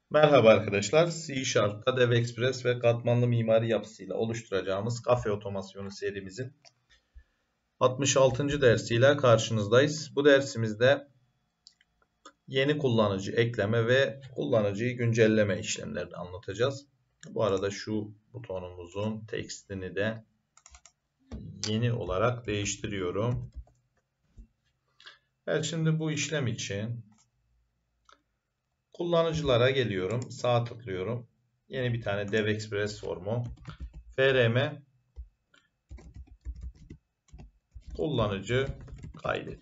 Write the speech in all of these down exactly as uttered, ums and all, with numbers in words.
Merhaba arkadaşlar. C Sharp'ta DevExpress ve katmanlı mimari yapısıyla oluşturacağımız kafe otomasyonu serimizin altmış altıncı dersiyle karşınızdayız. Bu dersimizde yeni kullanıcı ekleme ve kullanıcıyı güncelleme işlemlerini anlatacağız. Bu arada şu butonumuzun tekstini de yeni olarak değiştiriyorum. Evet, şimdi bu işlem için kullanıcılara geliyorum. Sağ tıklıyorum. Yeni bir tane DevExpress formu. F R M kullanıcı kaydet.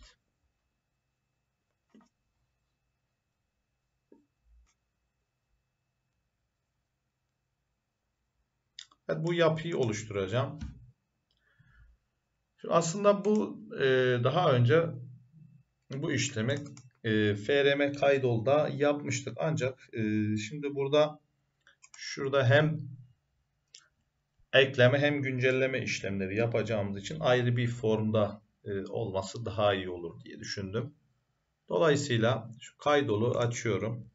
Evet, bu yapıyı oluşturacağım. Şimdi aslında bu e, daha önce bu işlemi e, F R M kaydolda yapmıştık. Ancak e, şimdi burada şurada hem ekleme hem güncelleme işlemleri yapacağımız için ayrı bir formda e, olması daha iyi olur diye düşündüm. Dolayısıyla şu kaydolu açıyorum.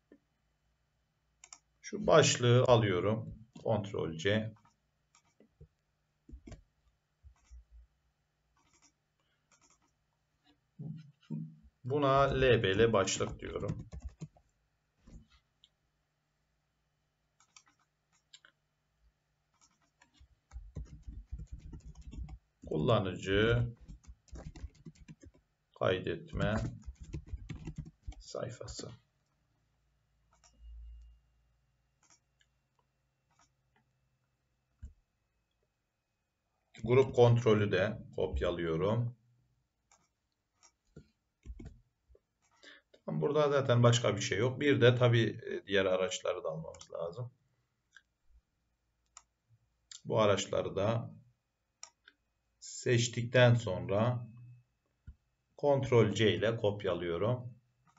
Şu başlığı alıyorum. Ctrl C. Buna label başlık diyorum. Kullanıcı kaydetme sayfası. Grup kontrolü de kopyalıyorum. Burada zaten başka bir şey yok. Bir de tabii diğer araçları da almamız lazım. Bu araçları da seçtikten sonra Ctrl C ile kopyalıyorum.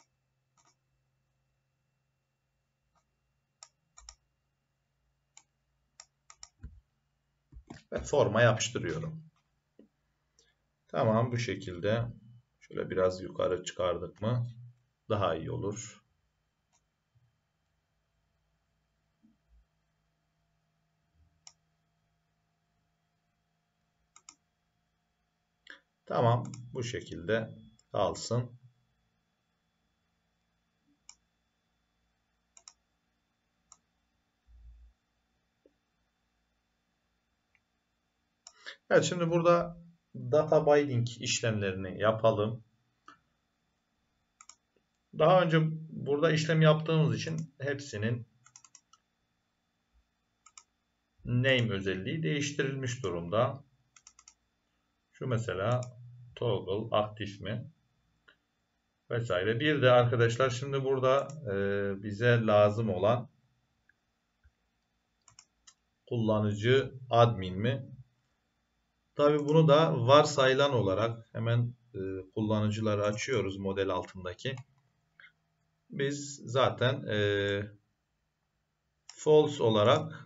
Ve forma yapıştırıyorum. Tamam, bu şekilde şöyle biraz yukarı çıkardık mı daha iyi olur. Tamam, bu şekilde kalsın. Evet, şimdi burada data binding işlemlerini yapalım. Daha önce burada işlem yaptığımız için hepsinin name özelliği değiştirilmiş durumda. Şu mesela toggle aktif mi vesaire. Bir de arkadaşlar şimdi burada e, bize lazım olan kullanıcı admin mi? Tabi bunu da varsayılan olarak hemen e, kullanıcıları açıyoruz model altındaki. Biz zaten e, false olarak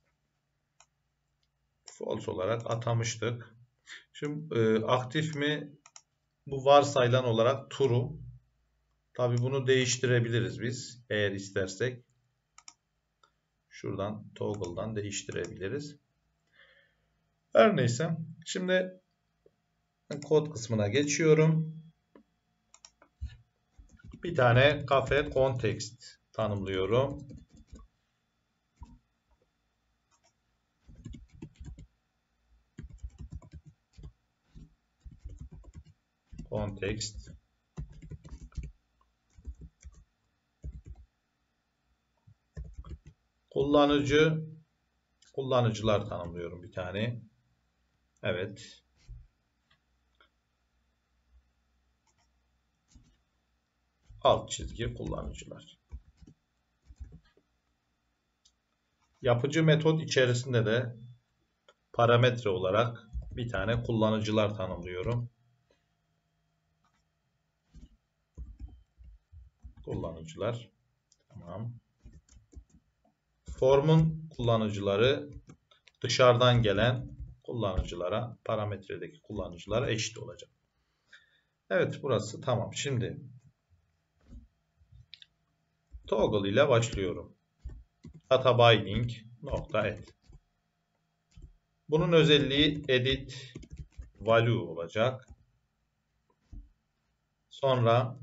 false olarak atamıştık. Şimdi e, aktif mi? Bu varsayılan olarak true. Tabi bunu değiştirebiliriz biz eğer istersek. Şuradan toggle'dan değiştirebiliriz. Her neyse. Şimdi kod kısmına geçiyorum. Bir tane cafe context tanımlıyorum. Context. Kullanıcı kullanıcılar tanımlıyorum bir tane. Evet. Alt çizgi kullanıcılar. Yapıcı metot içerisinde de parametre olarak bir tane kullanıcılar tanımlıyorum. Kullanıcılar. Tamam. Formun kullanıcıları dışarıdan gelen kullanıcılara, parametredeki kullanıcılara eşit olacak. Evet, burası tamam. Şimdi Toggle ile başlıyorum. Databinding nokta add. Bunun özelliği edit value olacak. Sonra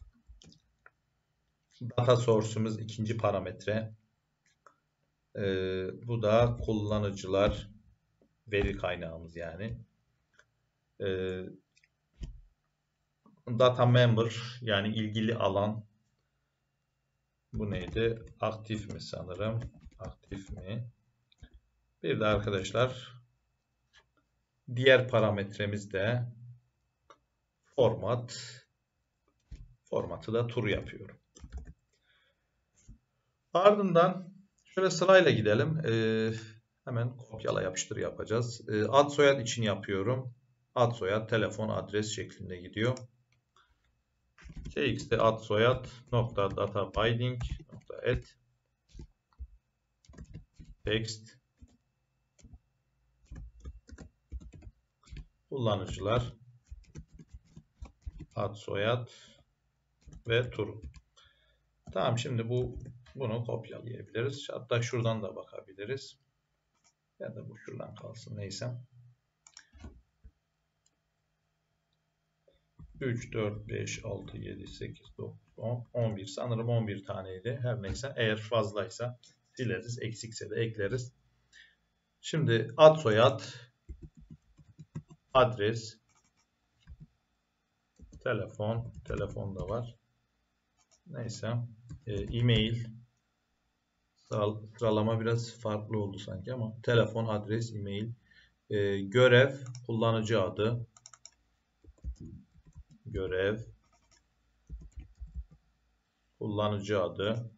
data source'umuz ikinci parametre. Ee, bu da kullanıcılar veri kaynağımız yani. Ee, data member yani ilgili alan. Bu neydi? Aktif mi sanırım? Aktif mi? Bir de arkadaşlar diğer parametremiz de format. Formatı da true yapıyorum. Ardından şöyle sırayla gidelim. Ee, hemen kopyala yapıştır yapacağız. Ee, ad soyad için yapıyorum. Ad soyad telefon adres şeklinde gidiyor. txt ad soyad nokta databinding nokta add text kullanıcılar ad soyad ve true. Tamam, şimdi bu bunu kopyalayabiliriz. Hatta şuradan da bakabiliriz. Ya da bu şuradan kalsın neyse. üç, dört, beş, altı, yedi, sekiz, dokuz, on, on bir. Sanırım on bir taneydi. Her neyse. Eğer fazlaysa sileriz. Eksikse de ekleriz. Şimdi ad soyad, adres, telefon, telefon da var. Neyse. E-mail. Sıralama biraz farklı oldu sanki ama telefon, adres, e-mail. E, görev, kullanıcı adı. Görev, kullanıcı adı,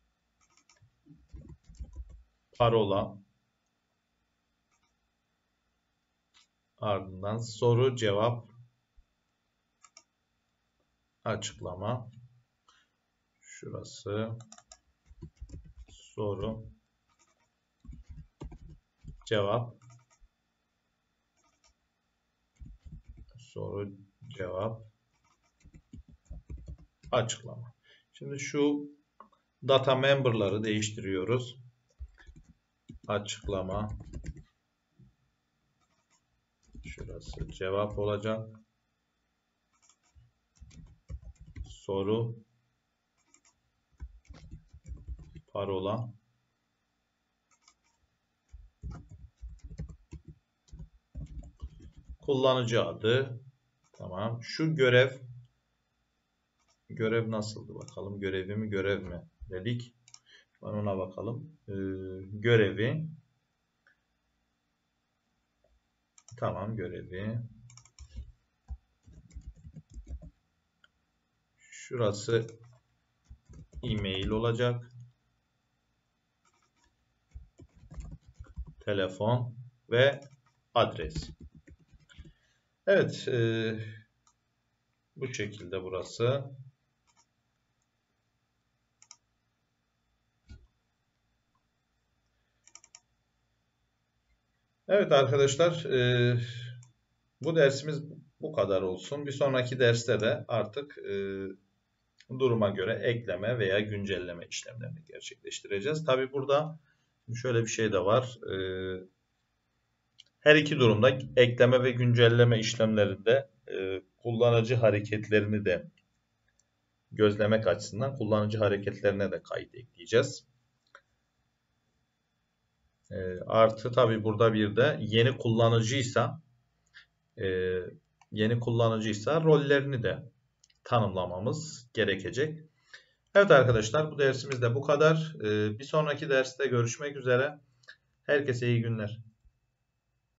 parola, ardından soru, cevap, açıklama, şurası, soru, cevap, soru, cevap, açıklama. Şimdi şu data member'ları değiştiriyoruz. Açıklama, şurası cevap olacak. Soru, parola, kullanıcı adı. Tamam. Şu görev, görev nasıldı bakalım? Görevi mi, görev mi dedik. Ben ona bakalım. Ee, görevi. Tamam, görevi. Şurası e-mail olacak. Telefon ve adres. Evet. E, bu şekilde burası. Evet arkadaşlar. E, bu dersimiz bu kadar olsun. Bir sonraki derste de artık e, duruma göre ekleme veya güncelleme işlemlerini gerçekleştireceğiz. Tabi burada şöyle bir şey de var. Ee, her iki durumda ekleme ve güncelleme işlemlerinde e, kullanıcı hareketlerini de gözlemek açısından kullanıcı hareketlerine de kayıt ekleyeceğiz. E, artı tabi burada bir de yeni kullanıcıysa e, yeni kullanıcıysa rollerini de tanımlamamız gerekecek. Evet arkadaşlar, bu dersimiz de bu kadar. Bir sonraki derste görüşmek üzere. Herkese iyi günler.